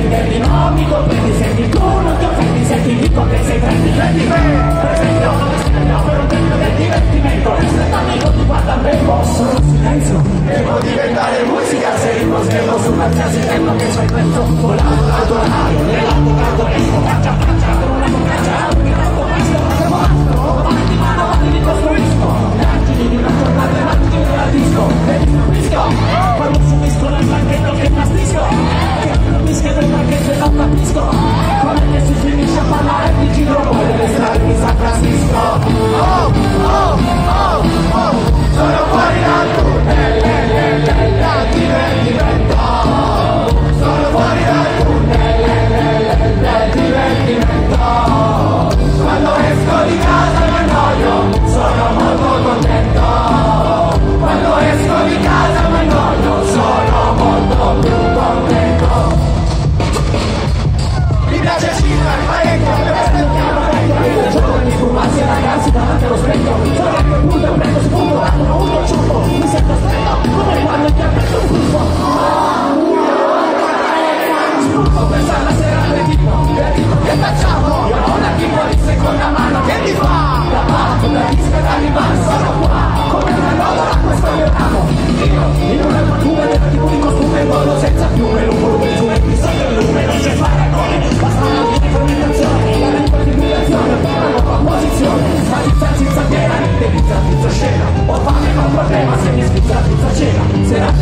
prendi, no, mi comprendi, senti tu, non ti offendi, senti dico che sei prendi, per esempio, per un tempo del divertimento, resta amico ti guarda ben posso, silenzio, devo diventare musica, sei uno schermo su qualsiasi tempo che c'è questo, volando l'autoradio, nell'avvocato, esco, faccia, con una focaccia, un grado, questo, avanti mano, avanti mi costruisco, gli angeli di una giornata, avanti una disco, e distribuisco, quando subisco nel pacchetto che pastisco, che non mi schiedo il pacchetto e non capisco, come che si finisce a parlare di giro, come delle strade di San Francisco, sono fuori dal tunnel, divertimento, sono fuori dal tunnel, divertimento, quando esco di casa mi annoio, sono molto contento, quando esco di casa mi annoio, sono molto più contento. Mi piace il cinema, parecchio, mi resta il chiaro parecchio, giovani sfumarsi ragazzi davanti allo specchio, sono a quel punto e prendo spunto, hanno uno ciuffo, mi sento stretto, come quando ti ha preso un buffo. Spunto per la sera al ritmo, e dico che facciamo? Io ho una tipo di seconda mano, che mi fa? Da parte, da disca, da rimane, sono qua, come una roba, questo mio ramo. Io, in una armatura del tipo di costume, volo senza piume, lungo il giù e qui sotto il lume, non c'è paragone, basta una mia fermentazione, la riqualificazione, una nuova posizione, ma pizza piena, devi pizza scena, ho fame ma un problema, se mi spizza cena,